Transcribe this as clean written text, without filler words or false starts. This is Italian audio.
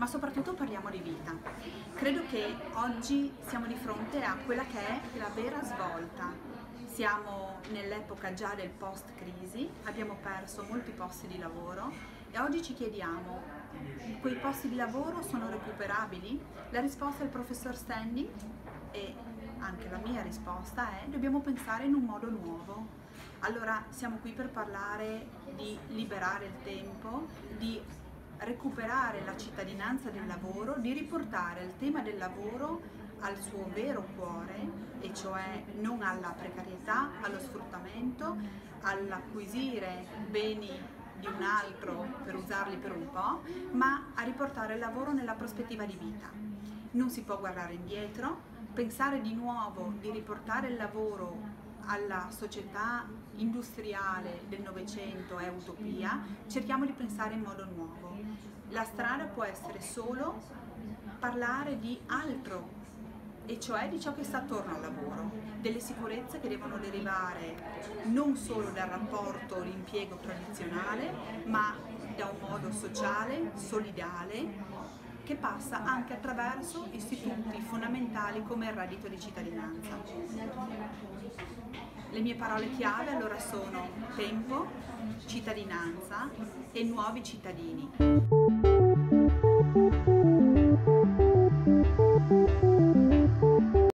ma soprattutto parliamo di vita. Credo che oggi siamo di fronte a quella che è la vera svolta. Siamo nell'epoca già del post-crisi, abbiamo perso molti posti di lavoro e oggi ci chiediamo: quei posti di lavoro sono recuperabili? La risposta del professor Standing, e anche la mia risposta, è: dobbiamo pensare in un modo nuovo. Allora siamo qui per parlare di liberare il tempo, di recuperare la cittadinanza del lavoro, di riportare il tema del lavoro al suo vero cuore, e cioè non alla precarietà, allo sfruttamento, all'acquisire beni di un altro per usarli per un po', ma a riportare il lavoro nella prospettiva di vita. Non si può guardare indietro, pensare di nuovo di riportare il lavoro alla società industriale del Novecento è utopia. Cerchiamo di pensare in modo nuovo. La strada può essere solo parlare di altro, e cioè di ciò che sta attorno al lavoro, delle sicurezze che devono derivare non solo dal rapporto d'impiego tradizionale, ma da un modo sociale, solidale, che passa anche attraverso istituti fondamentali come il reddito di cittadinanza. Le mie parole chiave allora sono tempo, cittadinanza e nuovi cittadini.